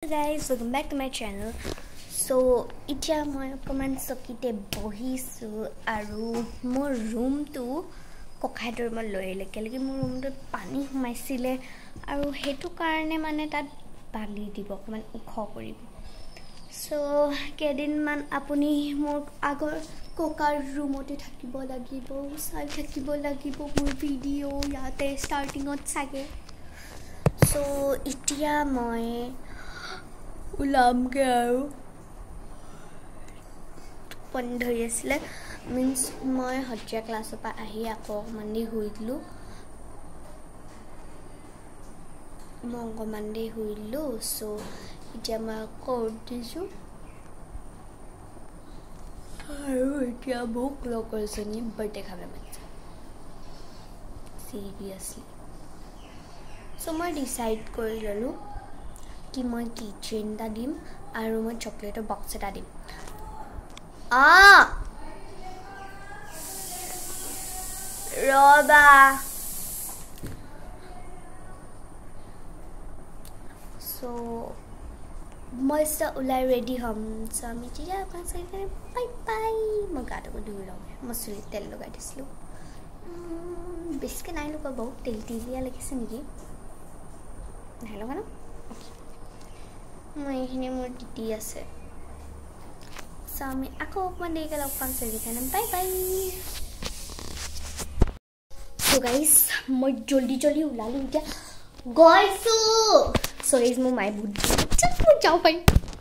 Guys, welcome back to my channel. So এতিয়া মই অকমান চকিতে বহিছো আৰু মোৰ ৰুমটো ককাইটোৰ মই লৈ লেকেলকি মোৰ ৰুমটোত পানী সোমাইছিলে আৰু হেতু কাৰণে মানে তাত বালি দিব অকমান উখ কৰিব সো কেদিনমান আপুনি মোৰ আগৰ ককাৰ ৰুমতে থাকিব লাগিব চাই থাকিব লাগিব মোৰ ভিডিও ইয়াতে ষ্টাৰ্টিংত চাগে সো এতিয়া মই उलाम के आयो बंद হৈ আছিল মিন্স মই হজ্জা ক্লাছৰ পৰা আহি আকৌ মন্দি হৈইলো মংগ মন্দি হৈইলো সো এতিয়া মই কোড দিছো আৰু এতিয়া ভোক লগৰজনী বাৰ্থডে খাবলৈ মাতিছে সিৰিয়াসলি সো মই ডিসাইড কৰি ললো कि मैं किचन दा दिम आरो मैं चॉकलेट बॉक्स दा दिम रोबा सो मैं सा उलाई रेडी हम सो मी जिया अपन से बाय बाय मैं गातो को धुई लगे मसुरी तेल लगा दिसलो बिस्के नाइ लुका बहुत तेल तेलिया লাগিছে নেকি নাই লগা না মই এখানে মোৰ টিটি আছে সো আমি আকৌ অকমান দেৰিকে লগ পাম চলিখানে বাই বাই সো গাইস মই জলদি জলদি ওলালো এতিয়া গৈছো সো ইজ মোৰ মাই বুদ্ধি চল মই যাও পাই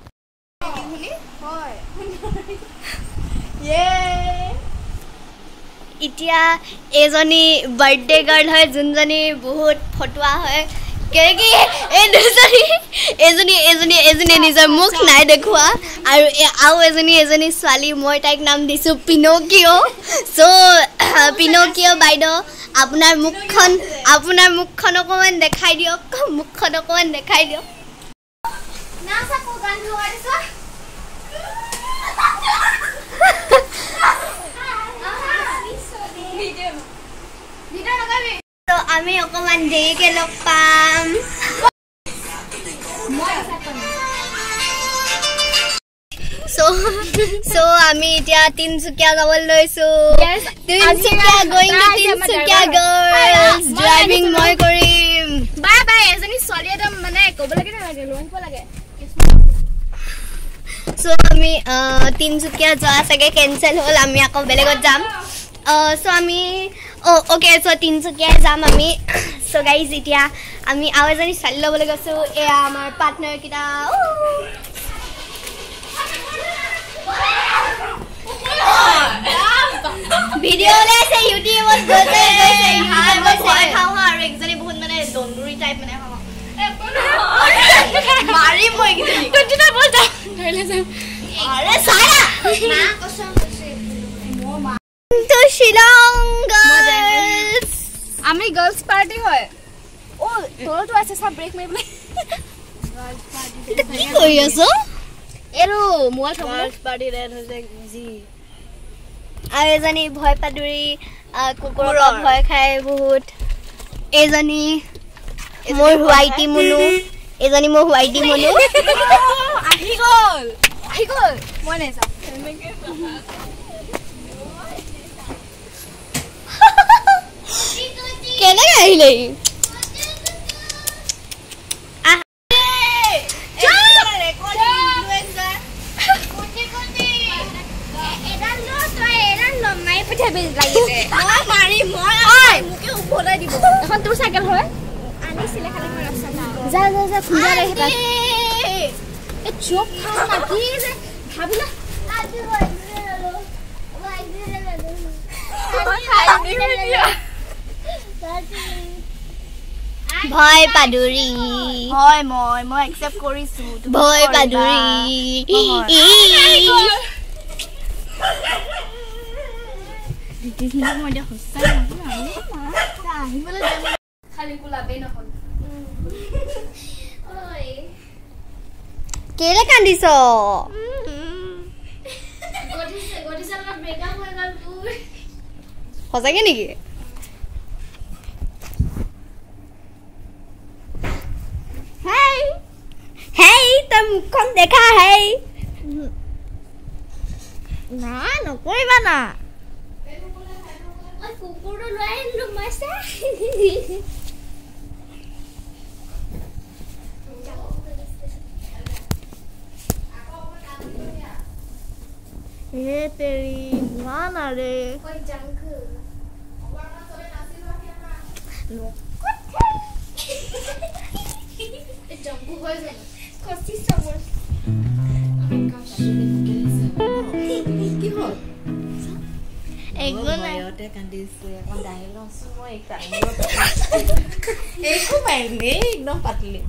হয় ইয়ে ইতিয়া এজনী বাৰ্থডে গাৰ্ল হয় যোনজনী বহুত ফটুৱা হয় কেকি এজনী নিজৰ মুখ নাই দেখুৱা আৰু এজনী ছোৱালী মই তাইক নাম দিছো পিনোকিও সো পিনোকিও বাইদেউ আপোনাৰ মুখখন অকমান দেখাই দিয়ক মুখখন অকমান দেখাই দিয়ক না সাকো গান লগাইছো ভিডিও লগাবি তো আমি অকমান দেৰিকে লগ পাম so আমি এতিয়া তিনসুকিয়া যাবলৈ লৈছো Tinsukia going to Tinsukia girls driving মই কৰিম বাই বাই এজনী ছোৱালী একদম মানে ক'ব লাগে না লাগে লইব লাগে so আমি তিনসুকিয়া যোৱা সকে কেনসেল হ'ল আমি আকৌ বেলেগত যাম so আমি okay so তিনসুকিয়া যাম আমি so guys এতিয়া আমি আওজনী চালি লবলৈ গৈছো এয়া আমাৰ পাৰ্টনাৰ কিটা ভিডিও লেছে ইউটিউবত গৈছে মই ভয় খাও আৰু একজনী বহুত মানে দন্দুৰি টাইপ মানে মাৰি মই কিনি কন্টিনিউ বলতা ধৰিলে যাম আৰে সারা না কসম কইছে মোৰ মা তো শিলং গার্লস আমি গার্লস পার্টি হয় ও তোর তো আছে সব ব্রেক মারিবলে গার্লস পার্টি কি কই আছো এরো মোবাইল গার্লস পার্টি রেড হইছে জি আর এজনী ভয় পাদুৰি কুকুৰৰ ভয় খায় বহুত এজনী মোৰ হোৱাইটি মুনু এজনী মোৰ হোৱাইটি মুনু আহি গল মই নাই যাম কেনে আহিলে এখন তোৰ সাইকেল হয় আনিছিলে খালি মই ৰাস্তা যা খুঁজা ৰে হেতা এ চোপ খা মাটি যে ভাবিলা ভয় পাদুৰি হয় মই একসেপ্ট কৰিছো ভয় পাদুৰি দিদিনা মই হসা আহিবলে খালি কুলাবে নহল ওই কেলে কান্দিছ গডিছে লগত ব্রেকআপ হৈ গল তুই হসাকে নেকি হেই হেই মুখখন দেখা হে না নকৰিবা না মই কুকুৰটো লৈ আহিলো মাছে ए तेरी मान रे कोई जंग नो जंग हो जाए कोसी समोर কি হল একো নাই ওতে কান্দিছে এখন ডাইলগ মই কান্দিব একো পাইলে একদম পাতলি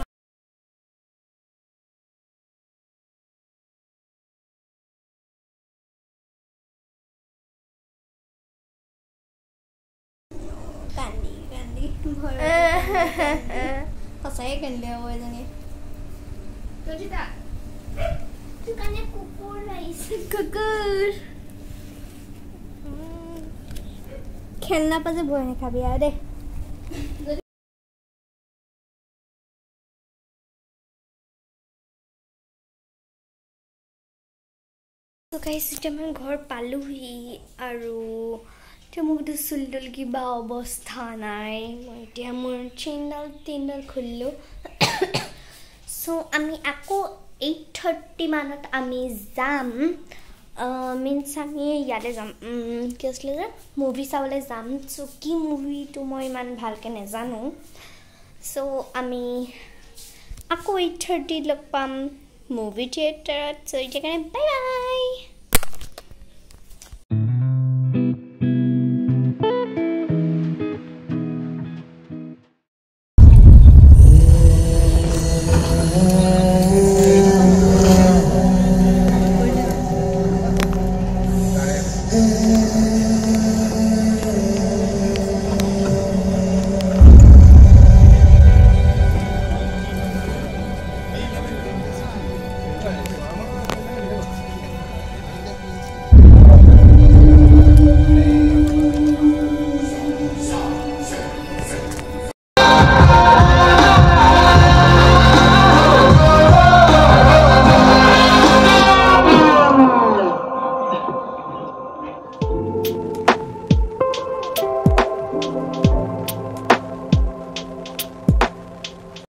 কান্দি কান্দি সঁচাই কান্দিলে হ'ব এজনী তজিতা তুই কানে কুকুৰ লাগিছে কুকুৰ খেলনা পাজে ভয় নাখাবি আৰু দে তো গাইছ এতিয়া মই ঘৰ পালোহি আৰু এতিয়া মোক চুলডুল কিবা অৱস্থা নাই মই এতিয়া মোৰ চেইনডাল খুলিলোঁ চ' আমি আকৌ 8:30 মানত আমি যাম মিন্স আমি ইয়াতে যাম কি আছিলে যে মুভি চাবলৈ যাম চ' কি মুভিটো মই ইমান ভালকৈ নাজানো চ' আমি আকৌ 8:30 লগ পাম মুভি থিয়েটাৰত চ' এতিয়া কাৰণে বাই বাই